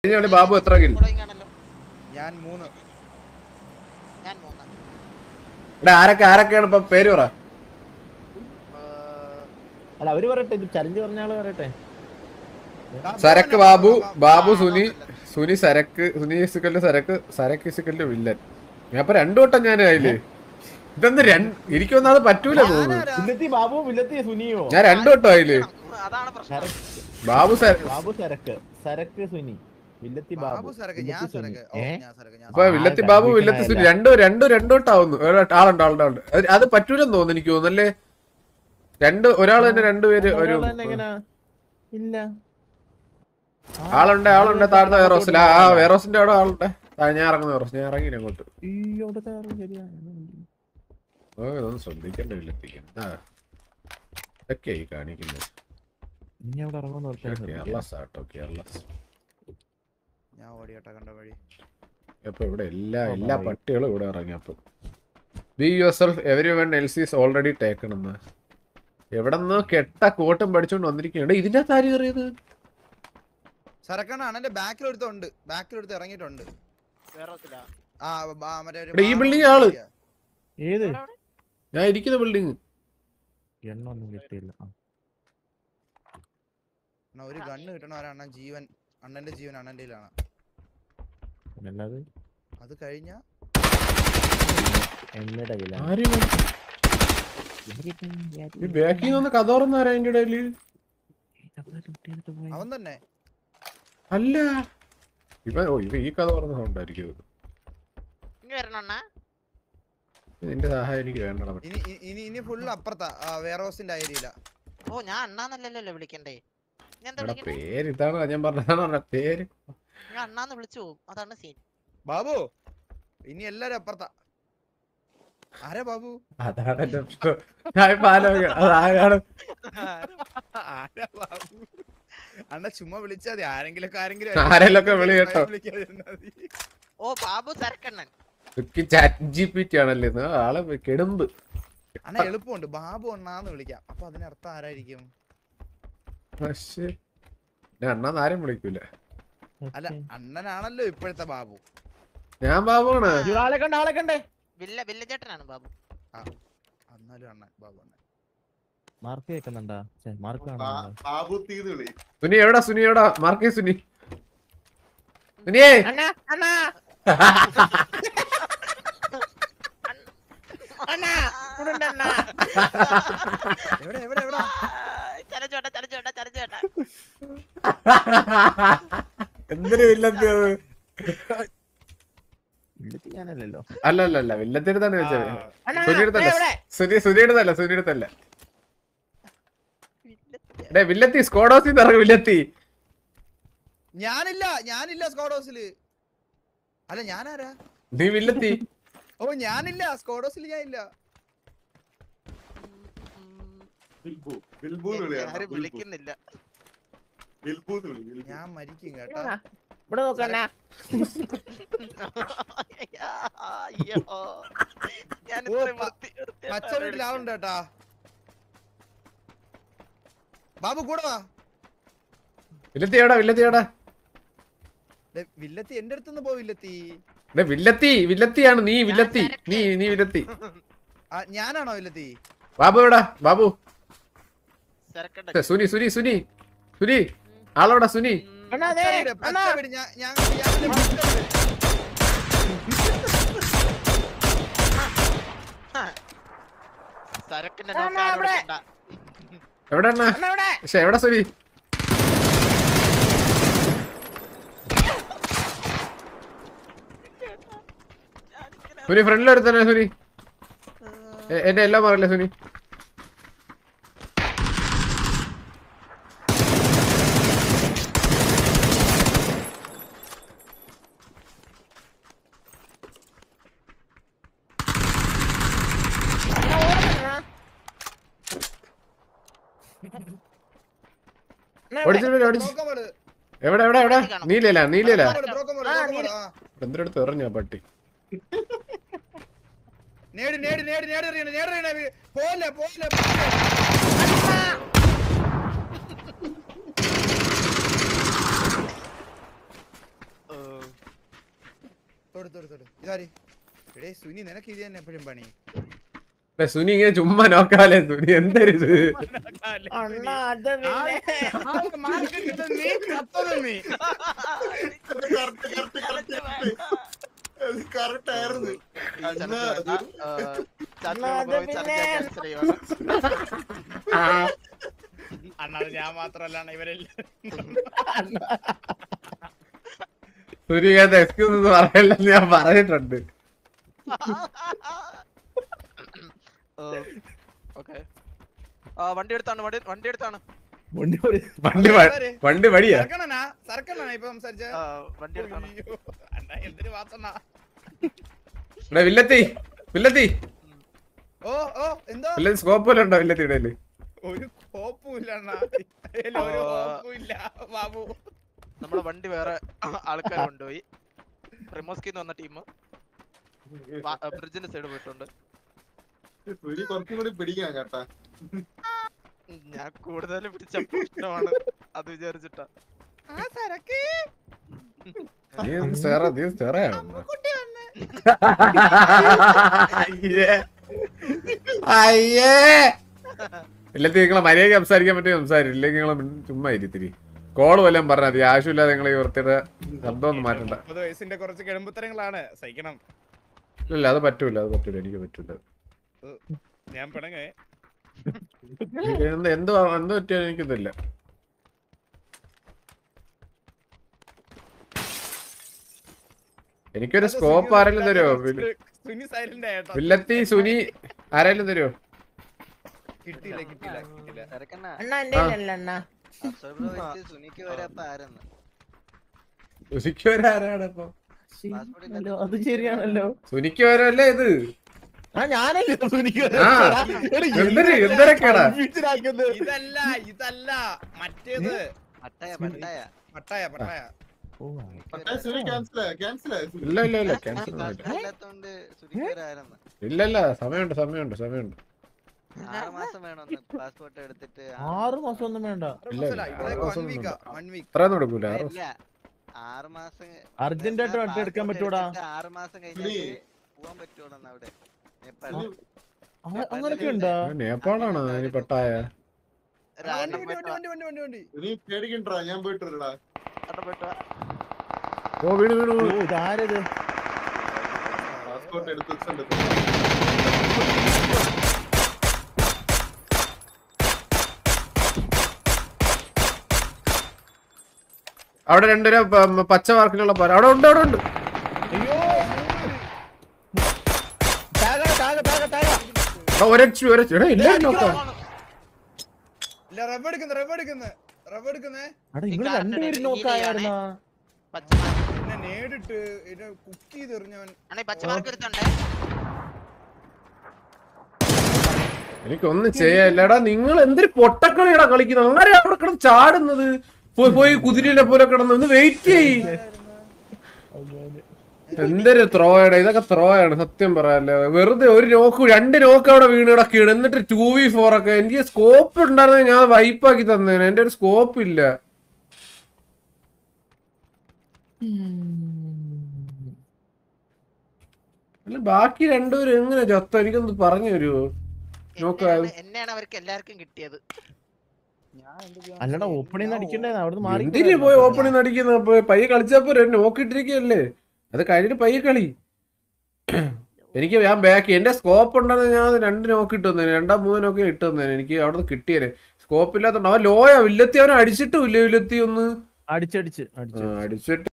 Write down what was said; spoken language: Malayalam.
ബാബു എത്ര കിൽ? ഞാൻ 3. ഇവിടെ ആരൊക്കെയാണ് ഇപ്പൊ പേര് പറ. അല്ല അവര് പറയട്ടെ, ചലഞ്ച് പറഞ്ഞ ആള് പറയട്ടെ. സരക്ക് ബാബു, ബാബു സുനി, സുനി സരക്ക്, സുനി ഇസുക്കലിന്റെ സരക്ക്, സരക്ക് ഇസുക്കലിന്റെ വില്ലൻ. ഞാൻ ഇപ്പൊ 2 വട്ടം ഞാൻ ആയില്ലേ. ഇതൊന്ന് എനിക്കൊന്നും അത് പറ്റൂല തോന്നുന്നു. ബാബു വില്ലത്തി സുനിയോ? ഞാൻ 2 വട്ടം ആയില്ലേ. ബാബു ബാബു സരക്ക്, സരക്ക് സുനി, വില്ലത്തി ബാബു. അപ്പൊ വില്ലത്തി ബാബു, വില്ലത്തി സുനി രണ്ടു വട്ടാവുന്നു. ആളുണ്ട്. അത് പറ്റൂലെന്ന് തോന്നുന്നു എനിക്ക് തോന്നുന്നല്ലേ. ഒരാൾ തന്നെ 2 പേര് ഒരു ഇല്ല. ആളുണ്ട് താഴത്തെ വേറോസിൽ. ആ വേറോസിന്റെ അവിടെ ആളുണ്ട്. ഞാൻ ഇറങ്ങുന്ന വേറോസ്. ഞാൻ ഇറങ്ങി അങ്ങോട്ട്. ഇതൊന്നും ശ്രദ്ധിക്കണ്ട വില്ലത്തിക്കാൻ. ഇതൊക്കെയായി കാണിക്കുന്നത്. കേരളസ് ആട്ടോ, കേരളസ്. അപ്പൊ ഇവിടെ എല്ലാ പട്ടികളും ഇവിടെ ഇറങ്ങിയപ്പോ be yourself everyone else is already taken എന്ന് എവിടെന്നോ കെട്ട കോട്ടും പഠിച്ചോണ്ട് വന്നിരിക്കുന്നുണ്ട്. ഇതിന്റെ താരി കയറിയത് ബാക്കിലെടുത്ത് ഇറങ്ങിയിട്ടുണ്ട്. ഈ ബിൽഡിംഗ് ആള് ഏത് ഞാൻ ഇരിക്കുന്ന ബിൽഡിംഗ് എണ്ണൊന്നും കിട്ടിയില്ല. ഒരു ഗണ്ണ് കിട്ടണവരാണ് ജീവൻ. അണ്ണന്റെ ജീവൻ അണ്ണന്റെ അത് കഴിഞ്ഞ കഥ തുറന്നാരാ എന്റെ ഇടയില്? അവൻ തന്നെ അല്ല ഇവ ഈ കഥ പറഞ്ഞ സൗണ്ടായിരിക്കും. നിന്റെ സഹായം എനിക്ക് വേണ്ട. ഇനി ഫുള്ള് അപ്പുറത്താ വെയർഹൗസിന്റെ ഏരിയയില. ഓ ഞാൻ അണ്ണാന്നല്ലല്ലോ വിളിക്കണ്ടേ. പേര് ഇതാണ് ഞാൻ പറഞ്ഞ പേര്. ഞാൻ അണ്ണാന്ന് വിളിച്ചു പോകും, അതാണ് സീൻ. ബാബു ഇനി എല്ലാരും അപ്പുറത്താ. ആരാ ബാബു? അതാണ് അണ്ണ ചുമ്മാ വിളിച്ചാ മതി. ആരെങ്കിലൊക്കെ ആരെങ്കിലൊക്കെ വിളി കേട്ടോ. ഓ ബാബു സരക്കണ്ണൻ ChatGPT ആണല്ലേ ആളെ കെടുമ്പ്. അണ്ണ എളുപ്പമുണ്ട്. ബാബു അണ്ണാന്ന് വിളിക്കാം. അപ്പൊ അതിനർത്ഥം ആരായിരിക്കും? അണ്ണാന്ന് ആരും വിളിക്കൂല. അല്ല അണ്ണനാണല്ലോ ഇപ്പോഴത്തെ ബാബു. ഞാൻ ബാബുവാണ്. വില്ലചേട്ടനാണ് ബാബു. എന്നാലും അണ്ണൻ ബാബു അണ്ണൻ. മാർക്ക് കേൾക്കുന്നുണ്ടാ? സുനി എവിടാ? സുനി എവിടാ? മാർക്കേ സുനി. സുനിയേ എന്തൊരു വില്ലത്തിയത്? അല്ലല്ല വില്ലത്തിനടുത്താണ് ചോദിച്ചത്. സുനിയെടുത്തല്ല. വില്ലത്തി സ്കോഡോസിൽ ഇറങ്ങി. വില്ലത്തി ഞാനില്ല സ്കോഡോസില്. അല്ല ഞാനാരാ? നീ വില്ലത്തി. ഓ ഞാനില്ല സ്കോഡോസിൽ. ഞാനില്ല. വിളിക്കുന്നില്ല. ഞാൻ മരിക്കും കേട്ടോ. ഇവിടെ നോക്കണ പച്ച വീട്ടിലാവുണ്ട് കേട്ടാ. ബാബു കൂടെ വാ. വില്ലത്തി എന്റെ അടുത്തുനിന്ന് പോ. വില്ലത്തിയാണ് നീ. വില്ലത്തി നീ വില്ലത്തി. ഞാനാണോ വില്ലത്തി? ബാബു എവിടാ? ബാബു സുനി ആളോടാ? സുനി എവിടെണ്ണ? പക്ഷെ എവിടെ സുനി? സുനി ഫ്രണ്ടിലെടുത്തന്നെ. സുനി എന്റെ എല്ലാം പറയല്ലേ സുനി? എവിടെ നീലല്ല എന്തിനടുത്ത് എറിഞ്ഞ പട്ടി? പോലെ ഇതാര് എടേ സുനി നിനക്ക് ഇത് തന്നെ എപ്പോഴും പണി സുനി ഇങ്ങനെ ചുമ്മാ നോക്കാലേ സുനി എന്തരുത് അണ്ണാ അത് നീ ചത്തത് നീ കറക്റ്റ് ആയിരുന്നു അണ്ണാ ഞാൻ മാത്രല്ലാണ് ഇവരെല്ലാം സുനി ഇങ്ങനത്തെ എക്സ്ക്യൂസ് ഒന്നും പറയല്ലെന്ന് ഞാൻ പറഞ്ഞിട്ടുണ്ട്. വണ്ടി എടുത്താണ് വണ്ടി എടുത്താണ് വണ്ടി വടിയാ സർക്കണ്ണാ ഇപ്പൊ സംസാരിച്ച വണ്ടി എടുത്താണ്. അണ്ണാ എന്തിനു മാത്രണ്ണാ ഇവിടെ വില്ലത്തി ഓ എന്തോ വില്ലത്തി സ്കോപ്പ് വല്ല ഉണ്ടോ വില്ലത്തി ഇടയില്? ഒരു കോപ്പുമില്ല അണ്ണാ ഒരു കോപ്പുമില്ല ബാബു നമ്മുടെ വണ്ടി വേറെ ആൾക്കാർ കൊണ്ടുപോയി. പ്രിമോസ്കിന്ന് വന്ന ടീം ബ്രിഡ്ജിന്റെ സൈഡ് പോയിട്ടുണ്ട്. കുറച്ചും കൂടി പിടിക്കാൻ കേട്ടാ. ഞാൻ കൂടുതൽ പിടിച്ച പ്രശ്നമാണ് അത് വിചാരിച്ചിട്ടാ. ഇല്ലത്തി നിങ്ങളെ മര്യാദ സംസാരിക്കാൻ പറ്റും സംസാരിക്കും, ഇല്ലെങ്കിൽ നിങ്ങളെ ചുമ്മാ ഇരുത്തിരി കോള് വല്ലതും പറഞ്ഞാൽ മതി. ആവശ്യമില്ലാതെ നിങ്ങൾ ഈ വൃത്തിയുടെ ശബ്ദം ഒന്നും മാറ്റണ്ട. 30 വയസ്സിന്റെ കുറച്ച് കിഴമ്പുത്തരങ്ങളാണ് സഹിക്കണം. ഇല്ല അത് പറ്റൂല എനിക്ക് പറ്റൂല. ഞാൻ പിണങ്ങേ എന്ത് പറ്റിയാലും എനിക്കിതില്ല. എനിക്കൊരു സ്കോപ്പ് ആരെങ്കിലും തരുമോ? സുനി സൈലന്റ് ആയിട്ടോ. വില്ലത്തി സുനി ആരെങ്കിലും തരുമോ? കിട്ടിയില്ല അണ്ണാ എന്റെ അണ്ണാ സുനിക്ക് വരെ അപ്പൊ ആരെന്ന് സുനിക്ക് വരാരാണ് ഇപ്പൊ? അത് ശരിയാണല്ലോ. സുനിക്ക് വരല്ലേ ഇത്? ആ ഞാനല്ലേ സുനിക്ക് എന്തൊക്കെയാടാ ഇതല്ല മറ്റേത് പട്ടായ ഇല്ല ക്യാൻസൽ ഇല്ല സമയമുണ്ട് 6 മാസം വേണം പാസ്പോർട്ട് എടുത്തിട്ട്. 6 മാസം ഒന്നും വേണ്ട. അത്രയൊന്നും എടുക്കൂല. 6 മാസം അർജന്റ് ആയിട്ട് എടുക്കാൻ പറ്റൂടാ. 6 മാസം കഴിഞ്ഞിട്ട് പോവാൻ പറ്റുള്ളൂ അവിടെ നേപ്പാളിൽ. അങ്ങനൊക്കെ ഉണ്ടോ? നേപ്പാളാണ് ഇനി പട്ടായ. നീ പേടിക്കണ്ടാ, ഞാൻ പോയിട്ടില്ലടാ. ഓ വീണ് ഇതാരത്? പാസ്പോർട്ട് എടുത്ത് അവിടെ രണ്ടുപേരെ പച്ച വാർക്കിലുള്ള പോലെ അവിടെ ഉണ്ട്. എനിക്കൊന്നും ചെയ്യാനില്ലടാ. നിങ്ങൾ എന്തൊരു പൊട്ടക്കളിയാടാ കളിക്കുന്നത്? അങ്ങനെ അവിടെ കിടന്ന് ചാടുന്നത്. പോയി കുതിരയിലെ പോലെ കിടന്ന് ഒന്ന് വെയിറ്റ് ചെയ്യ്. എന്തൊരു ത്രോയാണ് ഇതൊക്കെ. ത്രോയാണ് സത്യം പറയാല്ലേ. വെറുതെ ഒരു നോക്ക് 2 നോക്ക് അവിടെ വീണ് കിടക്കുകയാണ്. എന്നിട്ട് 2v4 ഒക്കെ. എനിക്ക് സ്കോപ്പ് ഉണ്ടായിരുന്നെ ഞാൻ വൈപ്പാക്കി തന്നേനെ. എന്റെ ഒരു സ്കോപ്പ് ഇല്ല. അല്ല ബാക്കി 2 പേരും എങ്ങനെ ചത്ത? എനിക്കൊന്ന് പറഞ്ഞു തരുമോ? എന്നെയാണ് അവർക്ക് എല്ലാവർക്കും കിട്ടിയത്. അല്ലടാ ഓപ്പണിങ് അടിക്കണ്ടേ? അവിടുന്ന് മാറി എന്തിനു പോയി ഓപ്പണിങ് അടിക്കുന്ന? പയ്യെ കളിച്ചപ്പോ നോക്കിട്ടിരിക്കല്ലേ. അത് കഴിഞ്ഞിട്ട് പയ്യെ കളി. എനിക്ക് ഞാൻ ബാക്കി എന്റെ സ്കോപ്പ് ഉണ്ടെന്ന് ഞാൻ 2 നോക്ക് ഇട്ട് തന്നേനെ. 2-3 നോക്കി ഇട്ട് തന്നേനെ. എനിക്ക് അവിടെ നിന്ന് കിട്ടിയേനെ. സ്കോപ്പ് ഇല്ലാത്തോണ്ട് അവൻ ലോയാ. വില്ലത്തി അവനെ അടിച്ചിട്ടും ഇല്ല. വില്ലത്തി ഒന്ന് അടിച്ചിട്ട്